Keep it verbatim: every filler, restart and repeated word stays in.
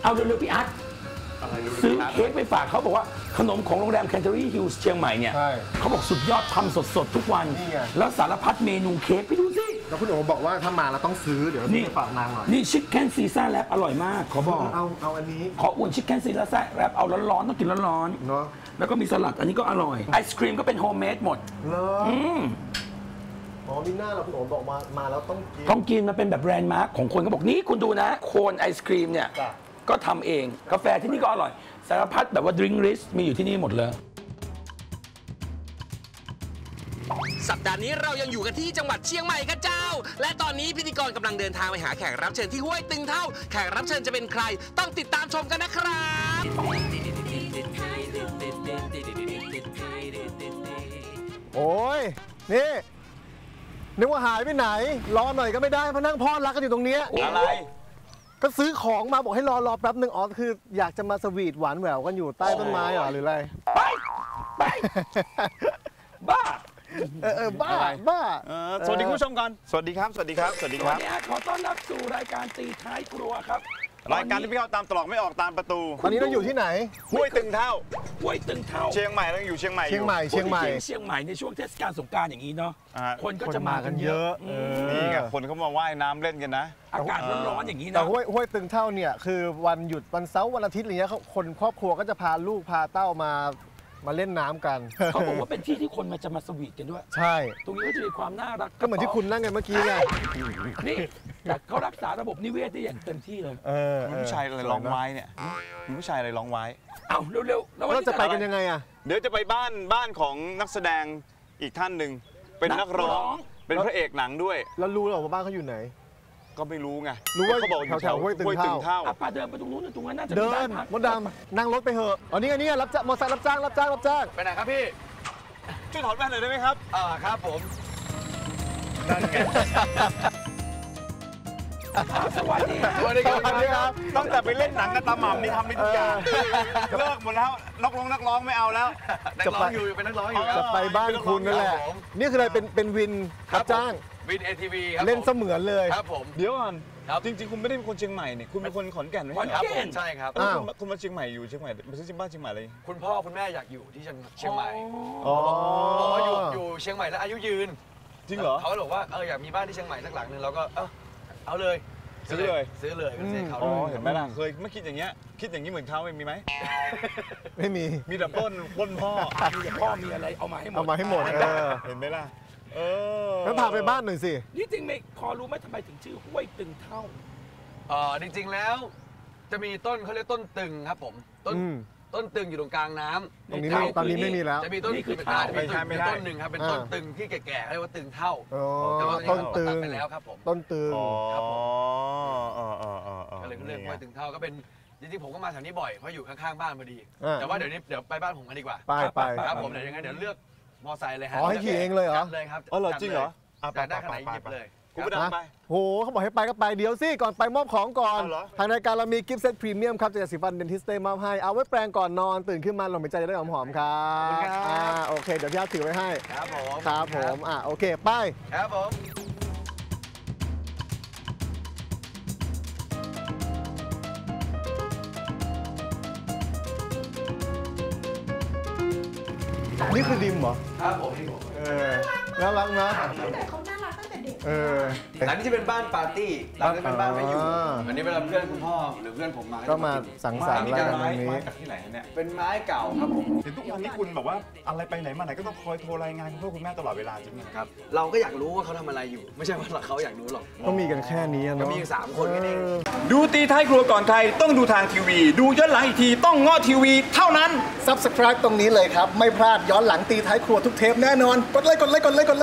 เอาเร็วๆพี่อาร์ตซื้อเค้กไปฝากเขาบอกว่าขนมของโรงแรมแคนเทอรี่ฮิลส์เชียงใหม่เนี่ยเขาบอกสุดยอดทำสดๆทุกวันแล้วสารพัดเมนูเค้กไปดูสิแล้วคุณโอ๋บอกว่าถ้ามาแล้วต้องซื้อเดี๋ยวนี่ฝากนางหน่อยนี่ชิคเก้นซีซ่าแรปอร่อยมากขอบอกเอาเอาอันนี้ขออุ่นชิคเก้นซีซ่าแรปเอาร้อนๆต้องกินร้อนๆเนาะแล้วก็มีสลัดอันนี้ก็อร่อยไอศครีมก็เป็นโฮมเมดหมดเหรออืมอ๋อมีหน้าเราคุณโอ๋บอกมามาแล้วต้องกินต้องกินมันเป็นแบบแบรนด์มาร์คของคนก็บอกนี่คุณดูนะโคนไอศครีมเนี่ยก็ทำเองกาแฟที่นี่ก็อร่อยสารพัดแบบว่าดริงก์ลิสต์มีอยู่ที่นี่หมดเลยสัปดาห์นี้เรายังอยู่กันที่จังหวัดเชียงใหม่กันเจ้าและตอนนี้พิธีกรกำลังเดินทางไปหาแขกรับเชิญที่ห้วยตึงเท่าแขกรับเชิญจะเป็นใครต้องติดตามชมกันนะครับโอ้ยนี่นึกว่าหายไปไหนรอหน่อยก็ไม่ได้เพราะนั่งพอดรักกันอยู่ตรงนี้อะไรก็ซื้อของมาบอกให้รอรอแป๊บหนึ่งอ๋อคืออยากจะมาสวีทหวานแหววกันอยู่ใต้ต้นไม้เหรอหรืออะไรไปไปบ้าเออเออบ้าบ้าสวัสดีคุณผู้ชมกันสวัสดีครับสวัสดีครับสวัสดีครับวันนี้ขอต้อนรับสู่รายการตีท้ายครัวครับรายการที่พี่เข้าตามตลอดไม่ออกตามประตูตอนนี้เราอยู่ที่ไหนห้วยตึงเท่าห้วยตึงเท่าเชียงใหม่เราอยู่เชียงใหม่เชียงใหม่เชียงใหม่เชียงใหม่ในช่วงเทศกาลสงกรานต์อย่างนี้เนาะคนก็จะมากันเยอะนี่ไงคนเขามาว่ายน้ำเล่นกันนะอากาศร้อนๆอย่างนี้นะแต่ห้วยห้วยตึงเท่าเนี่ยคือวันหยุดวันเสาร์วันอาทิตย์อะไรเงี้ยคนครอบครัวก็จะพาลูกพาเต้ามามาเล่นน้ำกันเขาบอกว่าเป็นที่ที่คนมาจะมาสวีทกันด้วยใช่ตรงนี้ก็จะมีความน่ารักก็เหมือนที่คุณนั่งกันเมื่อกี้ไงนี่แต่เขารักษาระบบนิเวศได้อย่างเต็มที่เลยเออผู้ชายอะไรร้องไว้เนี่ยผู้ชายอะไรร้องไว้เอาเร็วๆแล้วเราจะไปกันยังไงอ่ะเดี๋ยวจะไปบ้านบ้านของนักแสดงอีกท่านหนึ่งเป็นนักร้องเป็นพระเอกหนังด้วยแล้วรู้หรอว่าบ้านเขาอยู่ไหนก็ไม่รู้ไงรู้ว่าเขาบอกแถวๆห้วยตึงเท่าป้าเดินไปตรงนู้นตรงนั้นน่าจะเดินมดดำนั่งรถไปเหอะอ๋อนี่ไงนี่รับจ้างมอเตอร์ไซค์รับจ้างรับจ้างรับจ้างไปไหนครับพี่ช่วยถอดแว่นหน่อยได้ไหมครับอ่าครับผมนั่นไงสวัสดีสวัสดีครับตั้งแต่ไปเล่นหนังกับตาหม่ำนี่ทำได้ทุกอย่างเลิกหมดแล้วนักร้องนักร้องไม่เอาแล้วนักร้องอยู่เป็นนักร้องอยู่จะไปบ้านคุณนั่นแหละนี่คืออะไรเป็นเป็นวินรับจ้างวิน เอ ที วี ครับเล่นเสมือนเลยครับผมเดี๋ยวก่อนจริงๆคุณไม่ได้เป็นคนเชียงใหม่เนี่ยคุณเป็นคนขอนแก่นไหมครับผมใช่ครับคุณมาเชียงใหม่อยู่เชียงใหม่มาซื้อบ้านเชียงใหม่เลยคุณพ่อคุณแม่อยากอยู่ที่เชียงใหม่บอกว่าอยู่อยู่เชียงใหม่แล้วอายุยืนจริงเหรอเขาบอกว่าเอออยากมีบ้านที่เชียงใหม่สักหลังนึงเราก็เออเอาเลยซื้อเลยซื้อเลยซื้อเขาเห็นไหมล่ะเคยไม่คิดอย่างเงี้ยคิดอย่างนี้เหมือนเขามีไหมไม่มีมีแต่ป้นป้นพ่อมีแต่พ่อมีอะไรเอามาให้หมดเอามาให้หมดเห็นไหมล่ะเออแล้วพาไปบ้านหน่อยสินี่จริงไหมพอรู้ไหมทำไมถึงชื่อห้วยตึงเท่าเออจริงๆแล้วจะมีต้นเขาเรียกต้นตึงครับผมต้นต้นตึงอยู่ตรงกลางน้ำตรงนี้ตอนนี้ไม่มีแล้วจะมีต้นคือเท่าไม่ใช่ไม่ใช่ต้นหนึ่งครับเป็นต้นตึงที่แก่ๆเรียกว่าตึงเท่าแต่ว่าต้นตึงไปแล้วครับผมต้นตึงครับผมก็เลยเรียกห้วยตึงเท่าก็เป็นจริงๆผมก็มาแถวนี้บ่อยเพราะอยู่ข้างๆบ้านพอดีแต่ว่าเดี๋ยวนี้เดี๋ยวไปบ้านผมกันดีกว่าไปไปครับผมเดี๋ยวยังไงเดี๋ยวเลือกมอไซค์เลยฮะอ๋อให้ขี่เองเลยเหรอเลยครับอ๋อเหรอจริงเหรอแต่ได้ขนาดหยิบเลยคุณไปดังไปโหเขาบอกให้ไปก็ไปเดี๋ยวสิก่อนไปมอบของก่อนทางรายการเรามีกิฟต์เซตพรีเมียมครับจากสีฟันเดนทิสเต้มอบให้เอาไว้แปรงก่อนนอนตื่นขึ้นมาลมหายใจได้หอมๆครับอ่าโอเคเดี๋ยวพี่อาร์ตถือไว้ให้ครับผมครับผมอ่าโอเคไปครับผมนี่คือดิมเหรอครับผมที่ผมเออน่ารักนะแต่เขาน่ารักตั้งแต่เด็กเออหลังนี้จะเป็นบ้านปาร์ตี้หลังนี้เป็นบ้านไม่อยู่อันนี้เวลาเพื่อนคุณพ่อหรือเพื่อนผมมาก็มาสังสรรค์อะไรกันตรงนี้จากที่ไหนเนี่ยเป็นไม้เก่าครับผมเห็นทุกวันนี้คุณแบบว่าอะไรไปไหนมาไหนก็ต้องคอยโทรรายงานคุณพ่อคุณแม่ตลอดเวลาจริงไหมครับเราก็อยากรู้ว่าเขาทำอะไรอยู่ไม่ใช่ว่าเขาอยากรู้หรอกก็มีกันแค่นี้เนาะมีสามคนแค่นี้ดูตีท้ายครัวก่อนใครต้องดูทางทีวีดูย้อนหลังอีกทีต้องง้อทีวีเท่านั้นซับสไครบ์ ตรงนี้เลยครับไม่พลาดย้อนหลังตีท้ายครัวทุกเทปแน่นอนกดไลค์กดไลค์กดไลค์กด